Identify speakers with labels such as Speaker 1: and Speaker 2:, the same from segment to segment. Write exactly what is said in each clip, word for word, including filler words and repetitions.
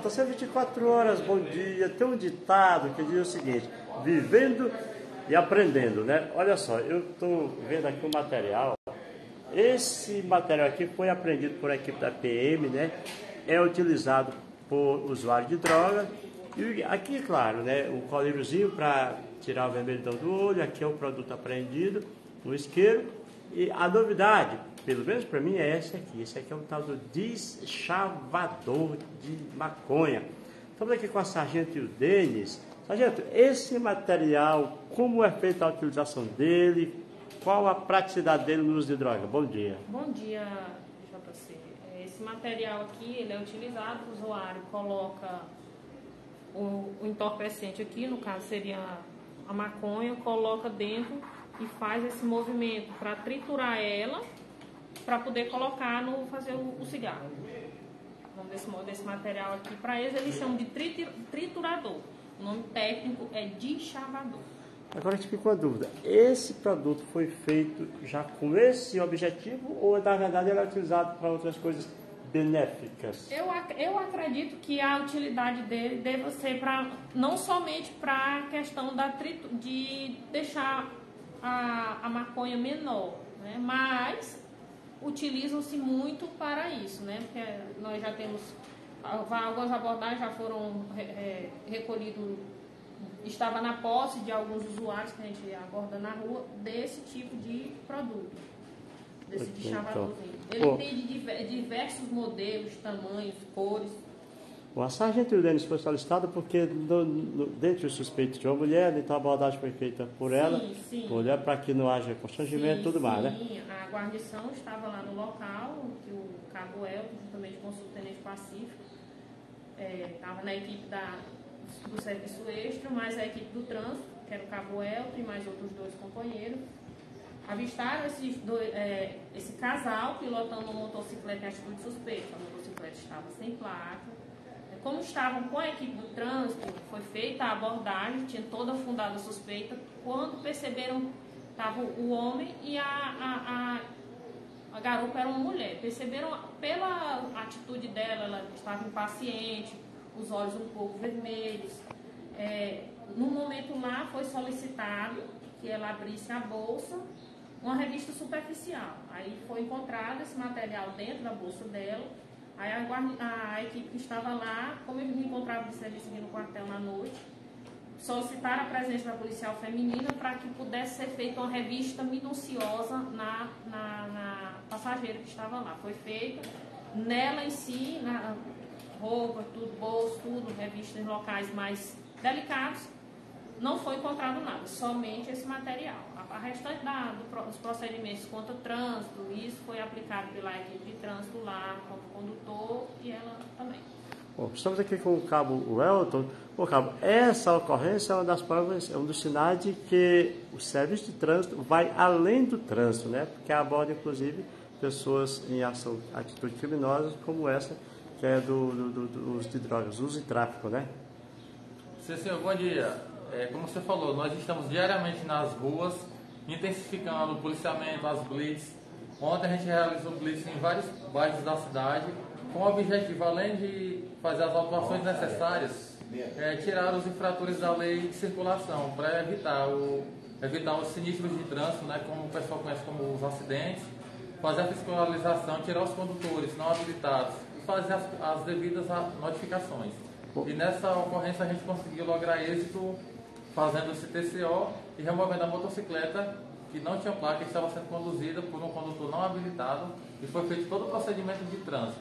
Speaker 1: Estou sendo vinte e quatro horas, bom dia. Tem um ditado que diz o seguinte: vivendo e aprendendo, né? Olha só, eu estou vendo aqui o material. Esse material aqui foi aprendido por equipe da P M, né? É utilizado por usuário de droga. E aqui, claro, né? O colíriozinho para tirar o vermelhidão do olho. Aqui é o produto apreendido no isqueiro. E a novidade, pelo menos para mim, é esse aqui. Esse aqui é um tal do deschavador de maconha. Estamos aqui com a Sargento e o Denis. Sargento, esse material, como é feita a utilização dele? Qual a praticidade dele no uso de droga? Bom dia.
Speaker 2: Bom dia, J C. Esse material aqui, ele é utilizado, o usuário coloca o, o entorpecente aqui, no caso seria a maconha, coloca dentro e faz esse movimento para triturar ela, para poder colocar no fazer o, o cigarro. O nome desse, desse material aqui, para eles, eles chamam de triturador. O nome técnico é deschavador.
Speaker 1: Agora te fica uma dúvida, esse produto foi feito já com esse objetivo ou na verdade ele é utilizado para outras coisas benéficas?
Speaker 2: Eu, eu acredito que a utilidade dele deve ser para não somente para a questão da tritu, de deixar a, a maconha menor, né? Mas utilizam-se muito para isso, né? Porque nós já temos algumas abordagens já foram é, recolhidos. Estava na posse de alguns usuários que a gente aborda na rua desse tipo de produto, desse deschavadorzinho. Ele oh. tem de diversos modelos, tamanhos, cores.
Speaker 1: Bom, a Sargento e o Denis foi solicitada porque no, no, dentre os suspeitos de uma mulher, então a abordagem foi feita por sim, ela,
Speaker 2: sim.
Speaker 1: mulher para que não haja constrangimento e tudo
Speaker 2: sim.
Speaker 1: mais, né?
Speaker 2: Sim, a guarnição estava lá no local, que o Cabo Elton, juntamente com o subtenente Pacífico, estava é, na equipe da do serviço extra, mais a equipe do trânsito, que era o Cabo Elton e mais outros dois companheiros, avistaram esses dois, é, esse casal pilotando uma motocicleta em atitude suspeita. A motocicleta estava sem placa. Como estavam com a equipe do trânsito, foi feita a abordagem, tinha toda fundada a suspeita. Quando perceberam, estava o homem e a, a, a, a garupa era uma mulher. Perceberam pela atitude dela, ela estava impaciente, os olhos um pouco vermelhos. É, no momento lá foi solicitado que ela abrisse a bolsa, uma revista superficial. Aí foi encontrado esse material dentro da bolsa dela. Aí a, a, a equipe que estava lá, como eles me encontravam de serviço aqui no quartel na noite, solicitaram a presença da policial feminina para que pudesse ser feita uma revista minuciosa na, na, na passageira que estava lá. Foi feita nela em si, na roupa, tudo, bolso, tudo, revista em locais mais delicados, não foi encontrado nada, somente esse material. A, a restante da, do, dos procedimentos contra o trânsito, isso foi aplicado pela equipe de trânsito lá, como condutor e ela também.
Speaker 1: Bom, estamos aqui com o cabo Welton. Bom, cabo, essa ocorrência é uma das provas, é um dos sinais de que o serviço de trânsito vai além do trânsito, né? Porque aborda, inclusive, pessoas em ação, atitudes criminosas como essa, que é do, do, do, do uso de drogas, uso e tráfico, né?
Speaker 3: Sim, senhor, bom dia. É, como você falou, nós estamos diariamente nas ruas, intensificando o policiamento, as blitz. Ontem a gente realizou blitz em vários bairros da cidade, com o objetivo, além de fazer as autuações necessárias, é, tirar os infratores da lei de circulação, para evitar, o, evitar os sinistros de trânsito, né, como o pessoal conhece como os acidentes, fazer a fiscalização, tirar os condutores não habilitados, fazer as, as devidas notificações. E nessa ocorrência a gente conseguiu lograr êxito fazendo esse T C O e removendo a motocicleta que não tinha placa e estava sendo conduzida por um condutor não habilitado e foi feito todo o procedimento de trânsito.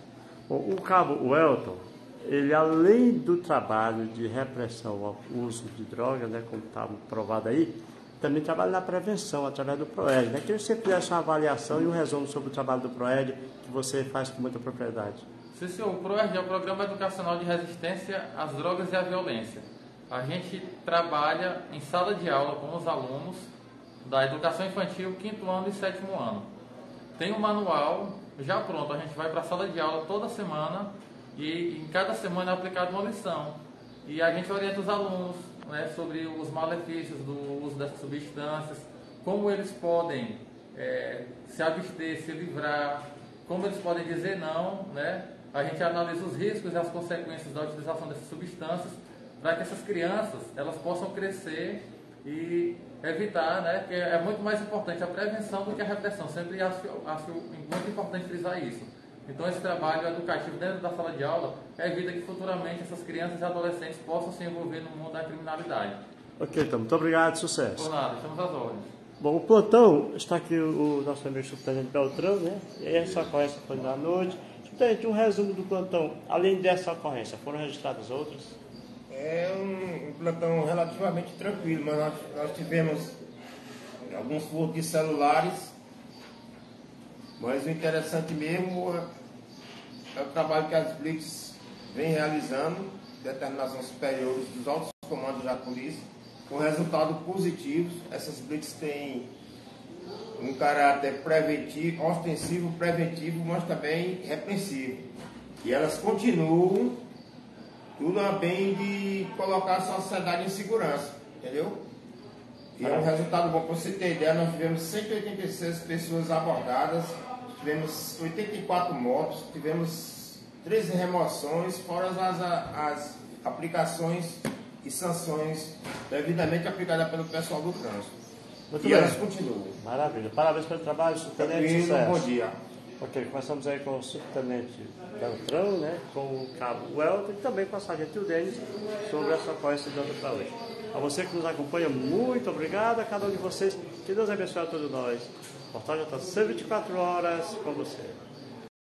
Speaker 1: O cabo Welton, ele além do trabalho de repressão ao uso de drogas, né, como está provado aí, também trabalha na prevenção através do PROED, né? Queria que você fizesse uma avaliação e um resumo sobre o trabalho do PROED que você faz com muita propriedade.
Speaker 3: Sim, senhor. O PROED é o Programa Educacional de Resistência às Drogas e à Violência. A gente trabalha em sala de aula com os alunos da educação infantil, quinto ano e sétimo ano. Tem um manual já pronto, a gente vai para a sala de aula toda semana e em cada semana é aplicada uma lição. E a gente orienta os alunos, né, sobre os malefícios do uso dessas substâncias, como eles podem é, se abster, se livrar, como eles podem dizer não, né, a gente analisa os riscos e as consequências da utilização dessas substâncias para que essas crianças elas possam crescer e evitar, né, que é muito mais importante a prevenção do que a repressão. Sempre acho, acho muito importante frisar isso. Então esse trabalho educativo dentro da sala de aula evita que futuramente essas crianças e adolescentes possam se envolver no mundo da criminalidade.
Speaker 1: Ok, então, muito obrigado, sucesso.
Speaker 3: Por nada, estamos às ordens.
Speaker 1: Bom, o plantão, está aqui o, o nosso amigo subtenente Beltrão, né? E essa ocorrência foi na noite. Subtenente, um resumo do plantão. Além dessa ocorrência, foram registradas outras?
Speaker 4: É um, um plantão relativamente tranquilo, mas nós, nós tivemos alguns furtos de celulares, mas o interessante mesmo é, é o trabalho que as blitz vem realizando, determinações superiores dos altos comandos da polícia, com resultados positivos. Essas blitz têm um caráter preventivo, ostensivo, preventivo, mas também repreensivo. E elas continuam tudo a bem de colocar a sociedade em segurança, entendeu? E é um resultado bom. Para você ter ideia, nós tivemos cento e oitenta e seis pessoas abordadas, tivemos oitenta e quatro mortos, tivemos treze remoções, fora as, as aplicações e sanções devidamente aplicadas pelo pessoal do trânsito.
Speaker 1: Muito
Speaker 4: e
Speaker 1: bem.
Speaker 4: elas continuam.
Speaker 1: Maravilha. Parabéns pelo trabalho, subtenente.
Speaker 4: Tranquilo,
Speaker 1: Sucesso.
Speaker 4: bom dia.
Speaker 1: Ok, começamos aí com o subtenente Beltrão, né, com o cabo Welton e também com a sargento Denis sobre essa ocorrência de ontem para hoje. A você que nos acompanha, muito obrigado a cada um de vocês. Que Deus abençoe a todos nós. O Portal já está sempre vinte e quatro horas com você.